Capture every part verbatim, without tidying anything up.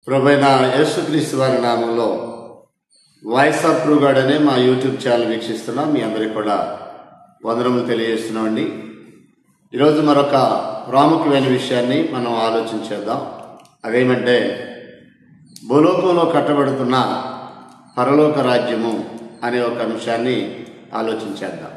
ప్రభువైన యేసుక్రీస్తు వారి నామంలో వాయిస్ ఆఫ్ ట్రూ గాడ్ అనే మా యూట్యూబ్ ఛానల్ వీక్షిస్తున్నాం. మీ అందరికీ కూడా వందనములు తెలియజేస్తున్నామండి. ఈరోజు మరొక ప్రాముఖ్యమైన విషయాన్ని మనం ఆలోచించేద్దాం. అదేమంటే భూలోకంలో కట్టబడుతున్న పరలోక రాజ్యము అనే ఒక అంశాన్ని ఆలోచించేద్దాం.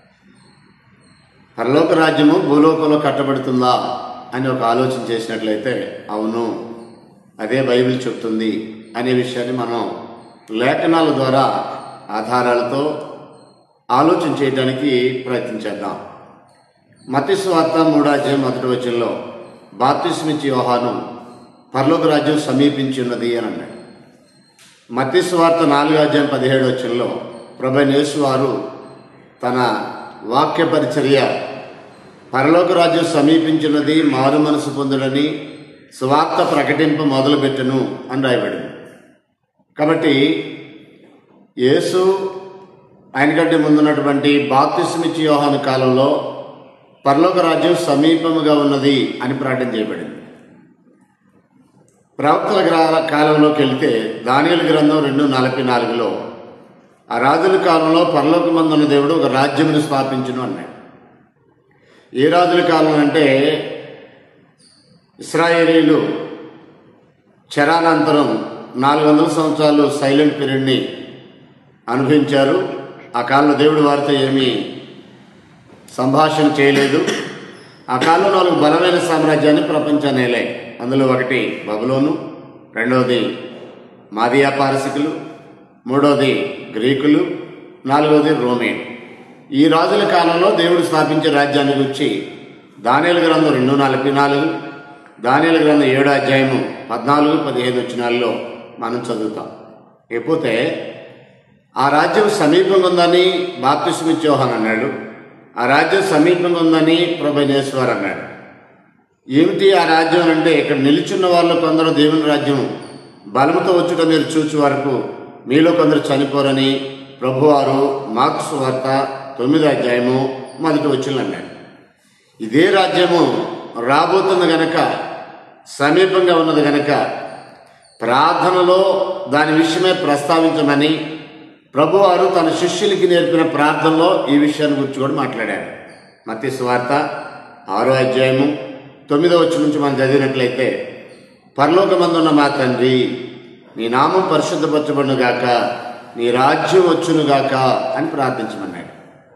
పరలోక రాజ్యము భూలోకంలో కట్టబడుతుందా అని ఒక ఆలోచన చేసినట్లయితే అవును, అదే బైబిల్ చెప్తుంది అనే విషయాన్ని మనం లేఖనాల ద్వారా ఆధారాలతో ఆలోచన చేయడానికి ప్రయత్నించేద్దాం. మత్తయి సువార్త మూడో అధ్యాయం మొదటి వచనంలో బాప్తిస్మిచ్చి యోహాను పరలోక రాజ్యం సమీపించి ఉన్నది అని అన్నాడు. మత్తయి సువార్త నాలుగో అధ్యాయం పదిహేడు వచనంలో ప్రభువైన యేసు వారు తన వాక్య పరిచర్య పరలోక రాజ్యం సమీపించినది, మారు మనసు పొందుడని సువార్త ప్రకటింప మొదలుపెట్టును అని రాయబడింది. కాబట్టి యేసు ఆయనకంటే ముందున్నటువంటి బాప్తిస్మిచ్చి యోహాను కాలంలో పరలోక రాజ్యం సమీపముగా ఉన్నది అని ప్రకటన చేయబడింది. ప్రవక్తల గ్ర కాలంలోకి వెళ్తే దానియేలు గ్రంథం రెండు నలభై నాలుగులో ఆ రాజుల కాలంలో పరలోకమందున్న దేవుడు ఒక రాజ్యమును స్థాపించును అన్నాడు. ఏ రాజుల కాలం అంటే ఇశ్రాయేలీలు చెరానంతరం నాలుగు వందల సంవత్సరాలు సైలెంట్ పీరియడ్ని అనుభవించారు. ఆ కాలంలో దేవుడు వారితో ఏమీ సంభాషణ చేయలేదు. ఆ కాలంలో నాలుగు బలమైన సామ్రాజ్యాన్ని ప్రపంచాన్ని ఏలాయి. అందులో ఒకటి బబులోను, రెండవది మాదియా పారసికులు, మూడవది గ్రీకులు, నాలుగవది రోమేన్. ఈ రాజుల కాలంలో దేవుడు స్థాపించే రాజ్యాన్ని గురించి దానియేలు గ్రంథం రెండు నలభై నాలుగు, దానియేలు గ్రంథం ఏడో అధ్యాయము పద్నాలుగు పదిహేను వచనాల్లో మనం చదువుతాం. లేకపోతే ఆ రాజ్యం సమీపంగా ఉందని బాప్తిస్మిచ్చి యోహాను అన్నాడు. ఆ రాజ్యం సమీపంగా ఉందని ప్రభువైన యేసు వారు అన్నాడు. ఏమిటి ఆ రాజ్యం అంటే, ఇక్కడ నిలుచున్న వాళ్ళు కొందరు దేవుని రాజ్యం బలముతో వచ్చుట మీరు చూచు వరకు మీలో కొందరు చనిపోరని ప్రభువారు మార్కు సువార్త తొమ్మిదో అధ్యాయము మొదటి వచనం అన్నాడు. ఇదే రాజ్యము రాబోతుంది గనక, సమీపంగా ఉన్నది గనక ప్రార్థనలో దాని విషయమే ప్రస్తావించమని ప్రభువారు తన శిష్యులకి నేర్పిన ప్రార్థనలో ఈ విషయాన్ని గురించి కూడా మాట్లాడారు. మత్తయి సువార్త ఆరో అధ్యాయము తొమ్మిదో వచనం నుంచి మనం చదివినట్లయితే, పరలోకమందున్న మా తండ్రి, నీ నామం పరిశుద్ధపరచబడునుగాక, నీ రాజ్యం వచ్చునుగాక అని ప్రార్థించమన్నాడు.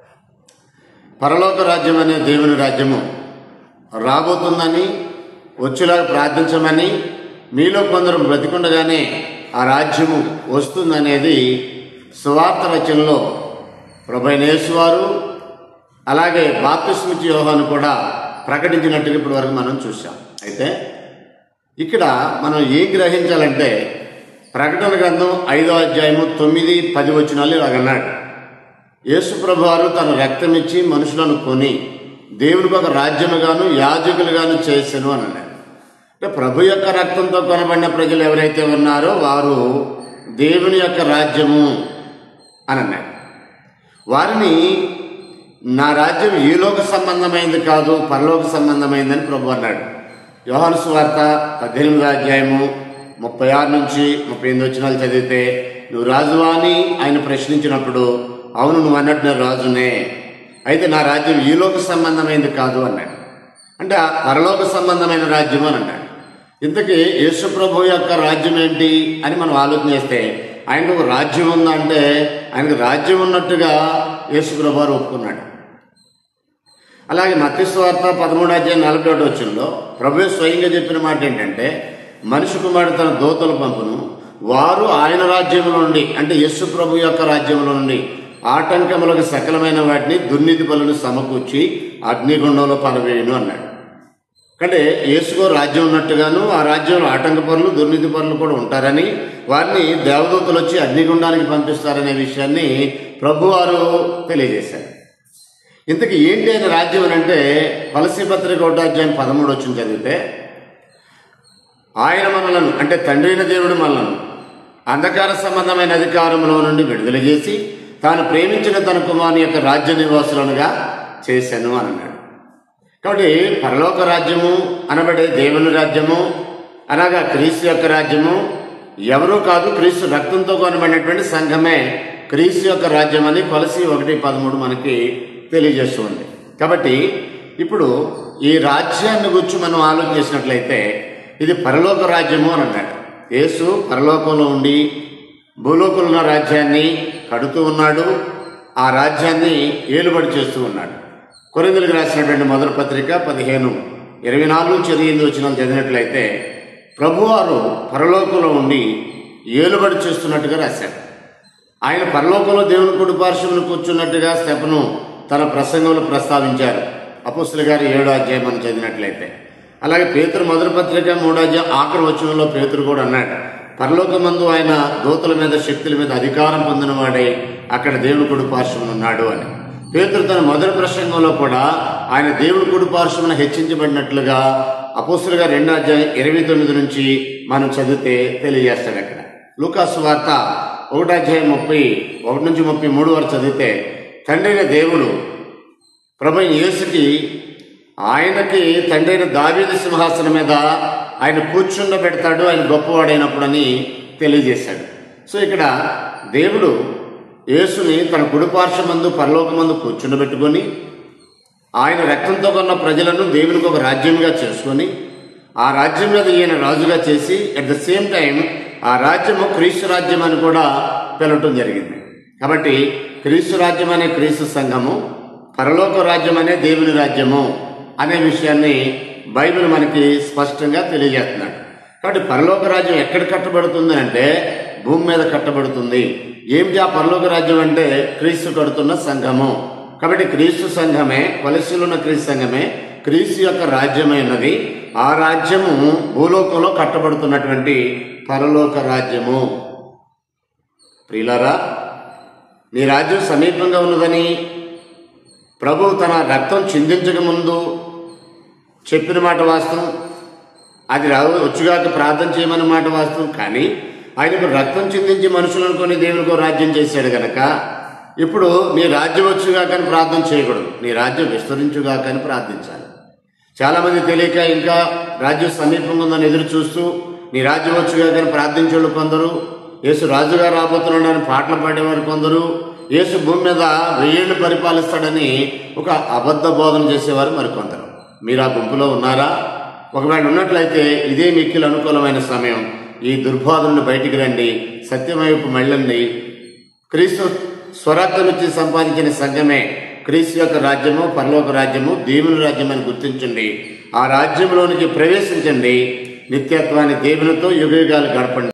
పరలోక రాజ్యం అనే దేవుని రాజ్యము రాబోతుందని, వచ్చేలాగా ప్రార్థించమని, మీలో కొందరు బ్రతికుండగానే ఆ రాజ్యము వస్తుందనేది సువార్త రచనలో ప్రభువైన యేసు వారు అలాగే బాప్తిస్మిచ్చి యోహాను కూడా ప్రకటించినట్టుగా ఇప్పటి వరకు మనం చూసాం. అయితే ఇక్కడ మనం ఏం గ్రహించాలంటే, ప్రకటన గ్రంథం ఐదో అధ్యాయము తొమ్మిది పది వచనాలు ఇలాగన్నాడు. యేసు ప్రభువారు తన రక్తం ఇచ్చి మనుషులను కొని దేవునికి ఒక రాజ్యముగాను యాజకులుగాను చేసెను అని అన్నాడు. అంటే ప్రభు యొక్క రక్తంతో కొనబడిన ప్రజలు ఎవరైతే ఉన్నారో వారు దేవుని యొక్క రాజ్యము అని అన్నాడు. వారిని నా రాజ్యం ఈ లోక సంబంధమైంది కాదు, పరలోక సంబంధమైందని ప్రభు అన్నాడు. యోహాను సువార్త పద్దెనిమిదో అధ్యాయము ముప్పై ఆరు నుంచి ముప్పై ఎనిమిది వచనాలు చదివితే, నువ్వు రాజువా అని ఆయన ప్రశ్నించినప్పుడు, అవును నువ్వు అన్నట్టు నేను రాజునే, అయితే నా రాజ్యం ఈ లోక సంబంధమైంది కాదు అన్నాడు. అంటే ఆ పరలోక సంబంధమైన రాజ్యం అని అన్నాడు. ఇంతకీ యేసు ప్రభు యొక్క రాజ్యం ఏంటి అని మనం ఆలోచన చేస్తే, ఆయనకు ఒక రాజ్యం ఉందంటే ఆయనకు రాజ్యం ఉన్నట్టుగా యేసు ప్రభు వారు ఒప్పుకున్నాడు. అలాగే మత్తయి సువార్త పదమూడు అధ్యాయం నలభై ఒకటి వచనంలో ప్రభువే స్వయంగా చెప్పిన మాట ఏంటంటే, మనిషి కుమారుడు తన దూతలు పంపును, వారు ఆయన రాజ్యంలో నుండి, అంటే యేసు ప్రభు యొక్క రాజ్యంలో నుండి ఆటంకములకు సకలమైన వాటిని దుర్నీతి పనులను సమకూర్చి అగ్నిగుండంలో పడవేయును అన్నాడు. అంటే యేసుకు రాజ్యం ఉన్నట్టుగాను ఆ రాజ్యంలో ఆటంక పనులు దుర్నీతి పనులు కూడా ఉంటారని, వారిని దేవదూతలు వచ్చి అగ్నిగుండానికి పంపిస్తారనే విషయాన్ని ప్రభువారు తెలియజేశారు. ఇంతకీ ఏంటి ఆయన రాజ్యం అని అంటే, కొలస్సీ పత్రిక ఒకటో అధ్యాయం పదమూడు వచ్చిన చదివితే, ఆయన మనలను, అంటే తండ్రి అయిన దేవుడు మనలను అంధకార సంబంధమైన అధికారంలో నుండి విడుదల చేసి తాను ప్రేమించిన తన కుమారుని యొక్క రాజ్య నివాసులనుగా చేశాను అని అన్నాడు. కాబట్టి పరలోక రాజ్యము అనబడే దేవుని రాజ్యము అనగా క్రీస్తు యొక్క రాజ్యము ఎవరూ కాదు, క్రీస్తు రక్తంతో కొనబడినటువంటి సంఘమే క్రీస్తు యొక్క రాజ్యం అని కొలసి ఒకటి పదమూడు మనకి తెలియజేస్తుంది. కాబట్టి ఇప్పుడు ఈ రాజ్యాన్ని గురించి మనం ఆలోచించినట్లయితే ఇది పరలోక రాజ్యము అని అన్నాడు. యేసు పరలోకంలో ఉండి భూలోకంలో రాజ్యాన్ని కడుతూ ఉన్నాడు, ఆ రాజ్యాన్ని ఏలుబడి చేస్తూ ఉన్నాడు. కొరింథీయులకు రాసినటువంటి మొదటి పత్రిక పదిహేను ఇరవై నాలుగు నుంచి ఇరవై ఎనిమిది వచనాలు చదివినట్లయితే ప్రభువారు పరలోకంలో ఉండి ఏలుబడి చేస్తున్నట్టుగా రాశాడు. ఆయన పరలోకంలో దేవుని కుడి పార్శ్వమున కూర్చున్నట్టుగా స్టెఫను తన ప్రసంగంలో ప్రస్తావించారు. అపోస్తలుల గారి ఏడో అధ్యాయం మనం చదివినట్లయితే. అలాగే పేతురు మొదటి పత్రిక మూడో అధ్యాయం ఆఖరి వచనంలో పేతురు కూడా అన్నాడు, పరలోకమందు ఆయన దూతల మీద శక్తుల మీద అధికారం పొందిన వాడే అక్కడ దేవుని కుడి పార్శ్వమున ఉన్నాడు అని. పేతురు తన మొదటి ప్రసంగంలో కూడా ఆయన దేవుని కుడి పార్శ్వమున హెచ్చించబడినట్లుగా అపోస్తలుల గారి రెండో అధ్యాయం ఇరవై తొమ్మిది నుంచి మనం చదివితే తెలియజేస్తాడు. అక్కడ లూకాసు వార్త ఒకటో అధ్యాయం ముప్పై ఒకటి నుంచి ముప్పై మూడు వరకు చదివితే తండ్రైన దేవుడు ప్రభు యేసుకి ఆయనకి తండ్రైన దావీదు సింహాసనం మీద ఆయన కూర్చుండబెడతాడు, ఆయన గొప్పవాడైనప్పుడని తెలియజేశాడు. సో ఇక్కడ దేవుడు యేసుని తన కుడిపార్శ్వమందు పరలోకమందు కూర్చుండబెట్టుకొని ఆయన రక్తంతో కొన్న ప్రజలను దేవునికి ఒక రాజ్యంగా చేసుకొని ఆ రాజ్యం మీద ఈయన రాజుగా చేసి అట్ ద సేమ్ టైం ఆ రాజ్యము క్రీస్తు రాజ్యం అని కూడా పిలవటం జరిగింది. కాబట్టి క్రీస్తు రాజ్యం అనే క్రీస్తు సంఘము, పరలోక రాజ్యం అనే దేవుని రాజ్యము అనే విషయాన్ని బైబిల్ మనకి స్పష్టంగా తెలియజేస్తున్నాడు. కాబట్టి పరలోక రాజ్యం ఎక్కడ కట్టబడుతుంది అంటే భూమి మీద కట్టబడుతుంది. ఏమిటి ఆ పరలోక రాజ్యం అంటే క్రీస్తు కడుతున్న సంఘము. కాబట్టి క్రీస్తు సంఘమే, కొలస్సీలో ఉన్న క్రీస్తు సంఘమే క్రీస్తు యొక్క రాజ్యమైనది. ఆ రాజ్యము భూలోకంలో కట్టబడుతున్నటువంటి పరలోక రాజ్యము. ప్రియులారా, నీ రాజ్యం సమీపంగా ఉన్నదని ప్రభువు తన రక్తం చిందించక ముందు చెప్పిన మాట వాస్తవం. అది రావు వచ్చుగాక ప్రార్థన చేయమన్న మాట వాస్తవం. కానీ ఆయనకు రక్తం చిందించి మనుషులను కొని దేవునికో రాజ్యం చేశాడు గనక ఇప్పుడు నీ రాజ్యం వచ్చుగాక అని ప్రార్థన చేయకూడదు, నీ రాజ్యం విస్తరించుగాక అని ప్రార్థించాలి. చాలామంది తెలియక ఇంకా రాజ్యం సమీపంగా ఉందని ఎదురు చూస్తూ నీ రాజ్యం వచ్చుగాక అని ప్రార్థించేవాళ్ళు కొందరు, యేసు రాజుగా రాబోతున్నాడని పాటలు పాడేవారు కొందరు, యేసు భూమి మీద వెయ్యేళ్ళు పరిపాలిస్తాడని ఒక అబద్ధ బోధన చేసేవారు మరికొందరు. మీరు ఆ గుంపులో ఉన్నారా? ఒకవేళ ఉన్నట్లయితే ఇదే మిక్కిలి అనుకూలమైన సమయం. ఈ దుర్బోధనను బయటికి రండి, సత్యం వైపు మళ్ళండి. క్రీస్తు స్వరాజ్యం నుంచి సంపాదించిన సంఘమే క్రీస్తు యొక్క రాజ్యము, పరలోక రాజ్యము, దేవుని రాజ్యం అని గుర్తించండి. ఆ రాజ్యంలోనికి ప్రవేశించండి. నిత్యత్వాన్ని దేవునితో యుగయుగాలు గడపండి.